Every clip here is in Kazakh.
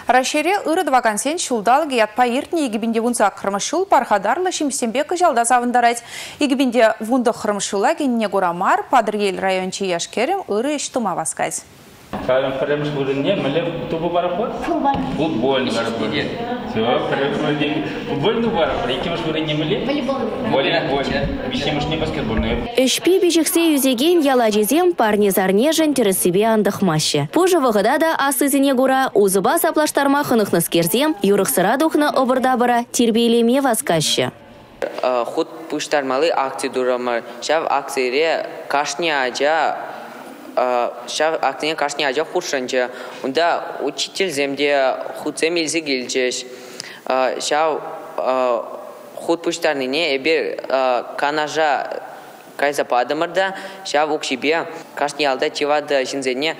Рашере ырыд вакансен шулдалғы ятпа ертіне егібінде вунса қырмышул пархадарлы шимсембек жалда савындарайд. Егібінде вунды қырмышула кеніне горамар падыр ел райончы яшкерім ыры іштума васкайз. Калым премш вырынне мэле тубу барапот? Футбольный барапот. Все, премш футбольный барапот. Екемш вырынне мэле? Волейбол. Вишемш не баскетбольный. Эшпи бежексе юзеген яладжезем парнезарнежен тересибе андықмашы. Позже вғыдада асызіне гура узыба саплаштарма хынықны скерзем, юрықсыра духны обырда бара тербейлеме васкашы. Худ пуштармалы акции дурамар. Шав акцире кашни ажа шав актine кашни ажа хуршанча. Унда учитель земде худзем илзи гилчеш. Шав худ пуштарнине эбер канажа кайса падамарда шав укшибе кашни алда чивада шинзене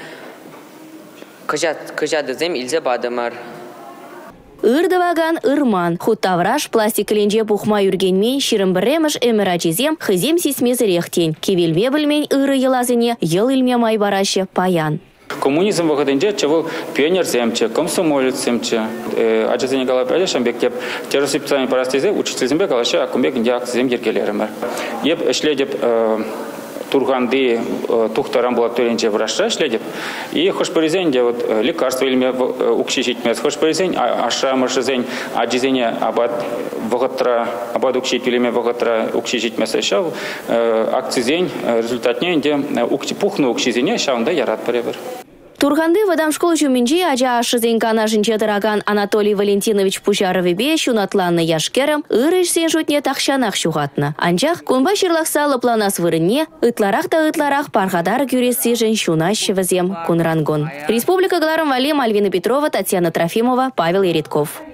кыжады зем илзе падамар. Ырдываган ырман. Хуттавраш пластик ленже пухма юргенмен ширымбіремыш эмірачизем хызем сисмезірехтен. Кевелме білмен ыры елазыне ел илме майбарашы паян. Коммунизм вағыдынде чавыл пионер земче, комсомолец земче. Ачазыне галап әлешамбек деп террорсипцияны парастезе учитель зембек алашы акумбек инде акция зем ергелерімір. Еп ішледеп турганды тухтар амбулаторинче врача ишледеп. И хошпорезенде вот лекарства илме укшишитмес. Хошпорезень ашамышызень аджизене абад вғытра абад укшит илме вғытра укшишитмес шау акцизень результатне инде пухны укшизене шаунда ярат паребір. Турганды вадам школ жуминджи ажа ашызен канашын четыраган Анатолий Валентинович Пушаровебе шунатланны яшкерым ырыш сен жутне тахшанах шугатны. Анчах кунба шырлақса лыпланас вырынне, ытларах та ытларах пархадар кюресі жын шунащы вазем кунрангон. Республика Гларом Валим, Альвина Петрова, Татьяна Трофимова, Павел Яритков.